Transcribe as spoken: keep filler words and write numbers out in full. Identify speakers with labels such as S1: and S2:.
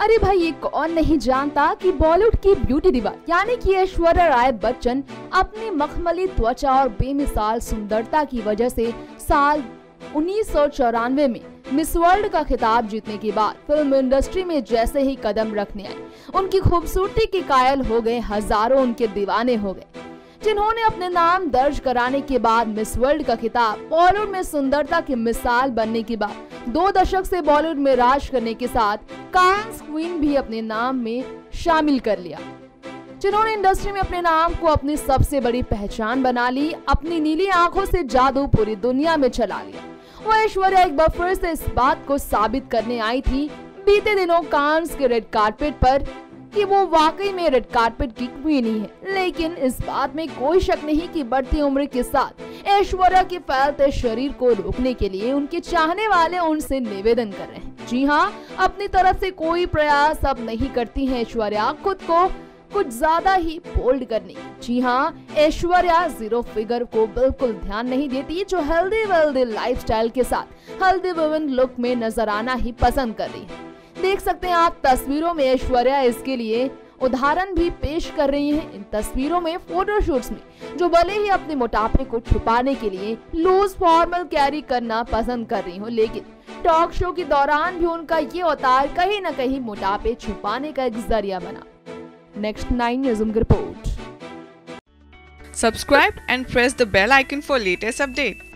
S1: अरे भाई, ये कौन नहीं जानता कि बॉलीवुड की ब्यूटी दिवा यानी कि ऐश्वर्या राय बच्चन अपनी मखमली त्वचा और बेमिसाल सुंदरता की वजह से साल उन्नीस सौ चौरानवे में मिस वर्ल्ड का खिताब जीतने के बाद फिल्म इंडस्ट्री में जैसे ही कदम रखने आए, उनकी खूबसूरती के कायल हो गए हजारों उनके दीवाने हो गए, जिन्होंने अपने नाम दर्ज कराने के बाद मिस वर्ल्ड का खिताब बॉलीवुड में सुंदरता की मिसाल बनने के बाद दो दशक से बॉलीवुड में राज करने के साथ कांस क्वीन भी अपने नाम में शामिल कर लिया, जिन्होंने इंडस्ट्री में अपने नाम को अपनी सबसे बड़ी पहचान बना ली। अपनी नीली आंखों से जादू पूरी दुनिया में चला लिया। वो ऐश्वर्या एक बार फिर से इस बात को साबित करने आई थी बीते दिनों कांस के रेड कारपेट पर कि वो वाकई में रेड कारपेट की क्वीन ही है। लेकिन इस बात में कोई शक नहीं कि बढ़ती उम्र के साथ ऐश्वर्या के फैलते शरीर को रोकने के लिए उनके चाहने वाले उनसे निवेदन कर रहे हैं। जी हाँ, अपनी तरफ से कोई प्रयास अब नहीं करती है ऐश्वर्या खुद को कुछ ज्यादा ही बोल्ड करने की। जी हाँ, ऐश्वर्या जीरो फिगर को बिल्कुल ध्यान नहीं देती, जो हेल्दी वेल्दी लाइफस्टाइल के साथ हेल्दी वुमेन लुक में नजर आना ही पसंद कर रही है। देख सकते हैं आप तस्वीरों में ऐश्वर्या इसके लिए उदाहरण भी पेश कर रही हैं। इन तस्वीरों में फोटोशूट्स में जो भले ही अपने मोटापे को छुपाने के लिए लूज फॉर्मल कैरी करना पसंद कर रही हो, लेकिन टॉक शो के दौरान भी उनका ये अवतार कहीं न कहीं मोटापे छुपाने का एक जरिया बना। Next nine news report.
S2: Subscribe and press the bell icon for latest update.